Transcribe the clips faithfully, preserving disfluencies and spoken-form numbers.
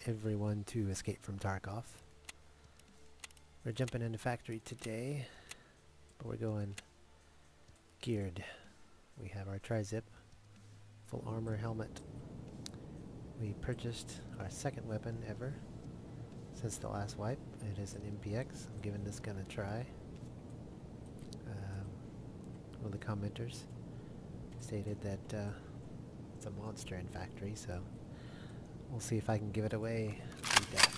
everyone to escape from Tarkov. We're jumping into factory today, but we're going geared. We have our tri-zip, full armor helmet. We purchased our second weapon ever since the last wipe. It is an M P X. I'm giving this gun a try. Um, one of the commenters stated that uh, it's a monster in factory, so we'll see if I can give it away to death.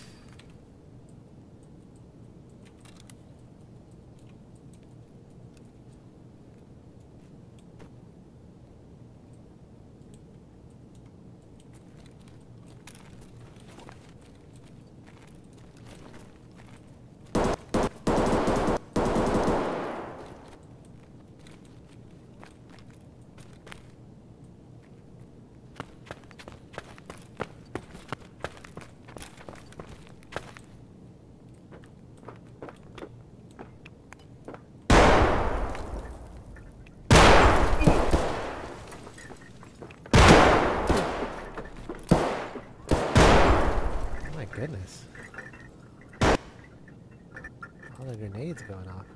Goodness. All the grenades going off.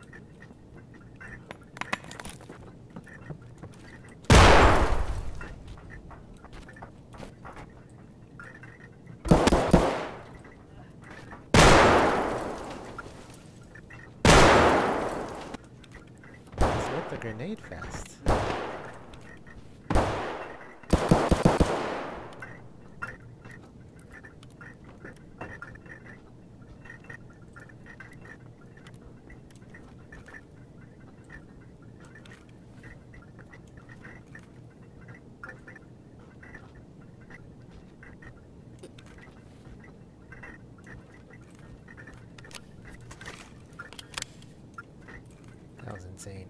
Let's let the grenade fest. That was insane.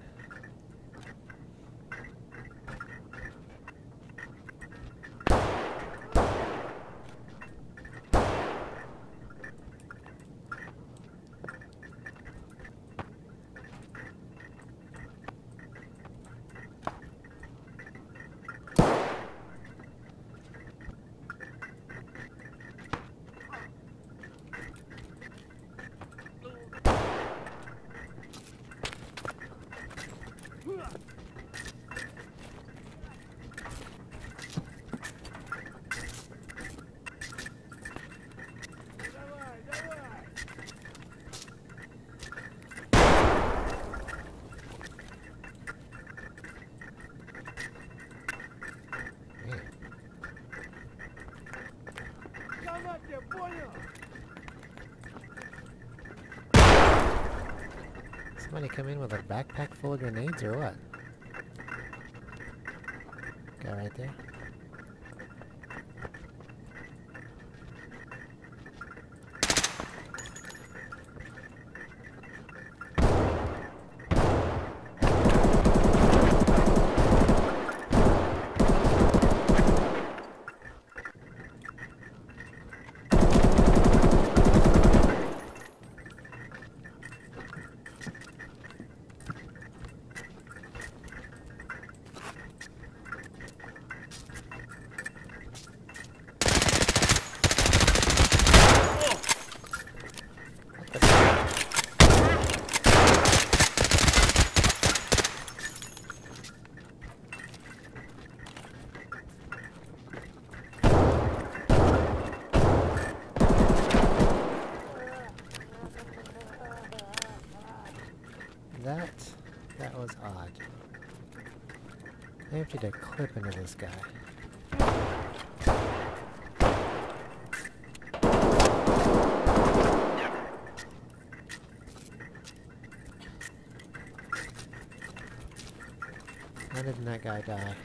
Somebody come in with a backpack full of grenades or what? Guy right there. That, that was odd. I emptied a clip into this guy. Why didn't that guy die?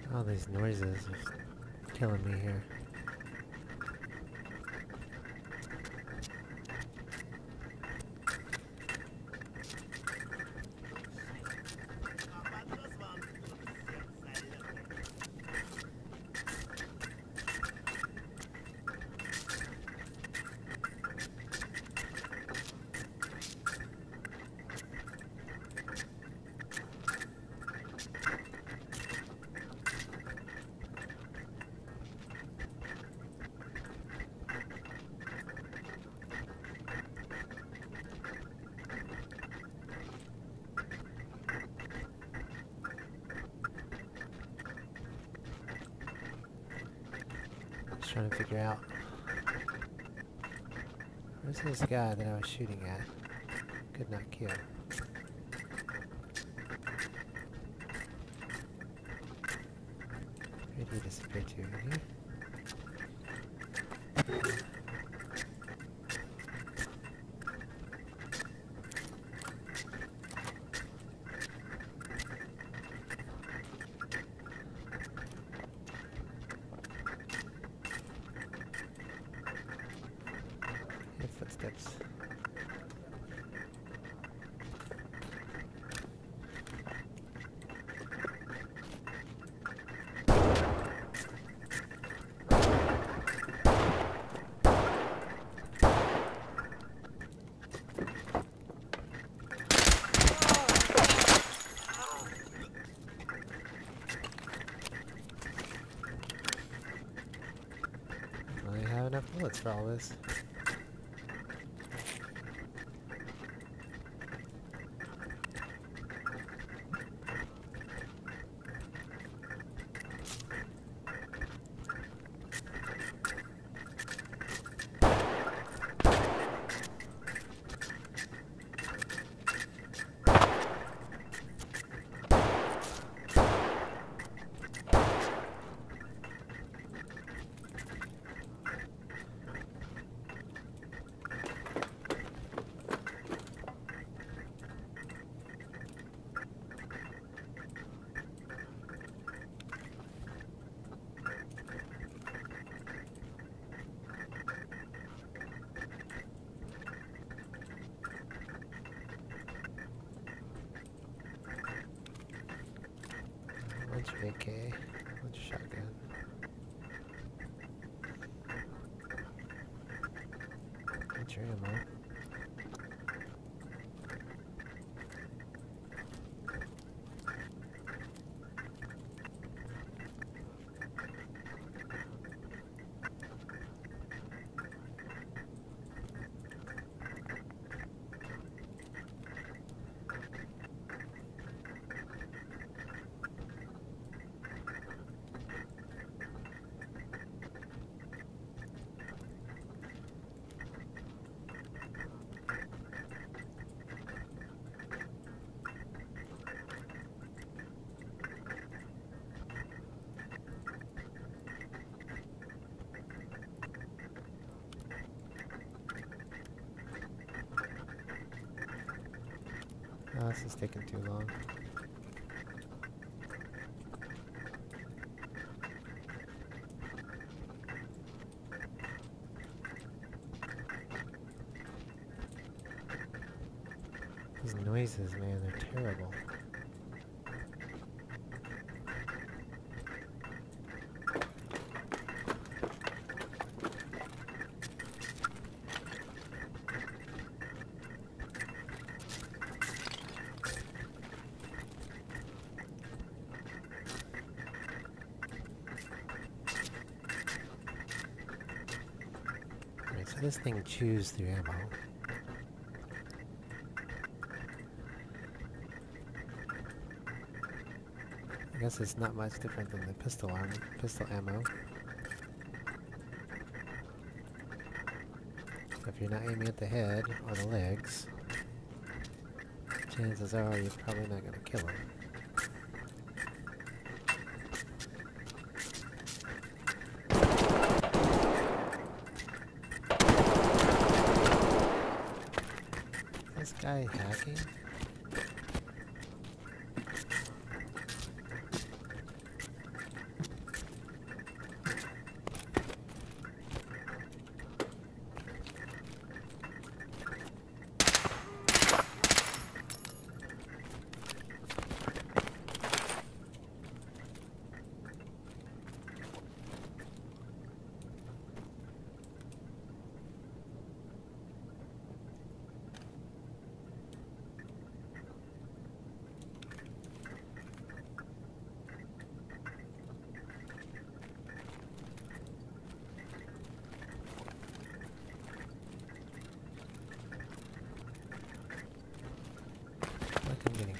All these noises are killing me here. Trying to figure out where's this guy that I was shooting at? Could not kill. Where did he disappear to? In here? Footsteps. I have enough bullets for all this. Bunch of A K, bunch of shotgun. Bunch of ammo. Oh, this is taking too long. These noises, man, they're terrible. So this thing chews through ammo. I guess it's not much different than the pistol arm, pistol ammo. So if you're not aiming at the head or the legs, chances are you're probably not going to kill him. Is this guy hacking?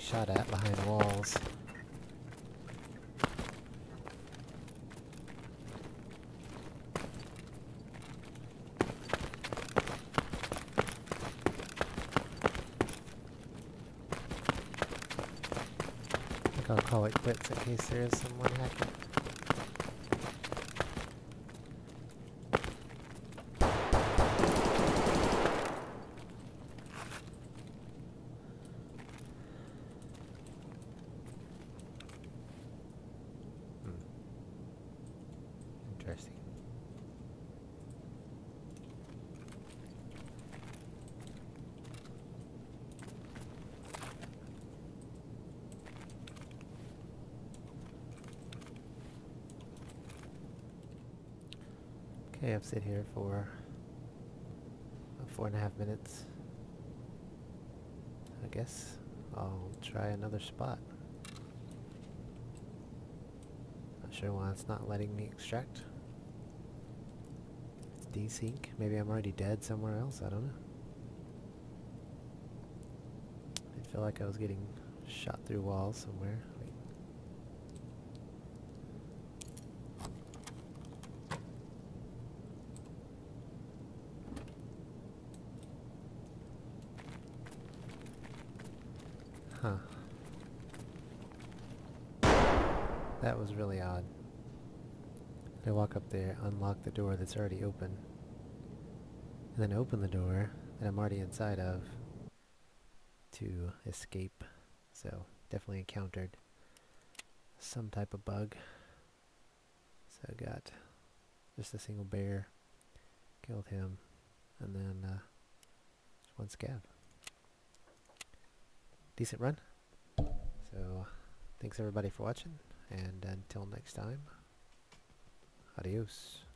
shot at behind walls. I think I'll call it quits in case there is someone hacking. Interesting. Okay, I've sit here for about four and a half minutes. I guess I'll try another spot. Not sure why it's not letting me extract. Desync. Maybe I'm already dead somewhere else. I don't know. I feel like I was getting shot through walls somewhere. Wait. Huh. That was really odd. I walk up there, unlock the door that's already open, and then open the door that I'm already inside of to escape. So definitely encountered some type of bug. So I got just a single bear, killed him, and then uh, one scav. Decent run. So thanks everybody for watching, and until next time, adios.